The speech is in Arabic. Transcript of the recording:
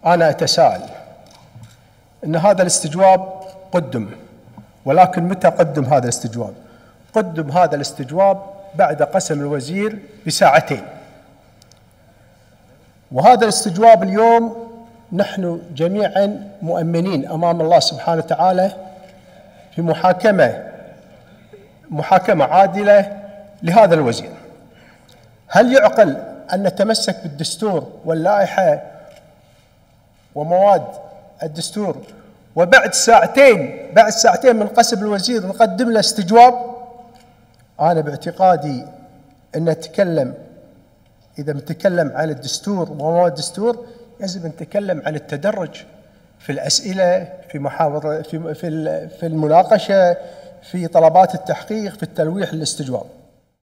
أنا أتساءل أن هذا الاستجواب قدم، ولكن متى قدم هذا الاستجواب؟ قدم هذا الاستجواب بعد قسم الوزير بساعتين، وهذا الاستجواب اليوم نحن جميعا مؤمنين أمام الله سبحانه وتعالى في محاكمة عادلة لهذا الوزير. هل يعقل أن نتمسك بالدستور واللائحة ومواد الدستور وبعد ساعتين من قسم الوزير نقدم له استجواب؟ أنا باعتقادي أن إذا نتكلم عن الدستور ومواد الدستور يجب أن نتكلم عن التدرج في الأسئلة، في محاورة، في المناقشة، في طلبات التحقيق، في التلويح للاستجواب.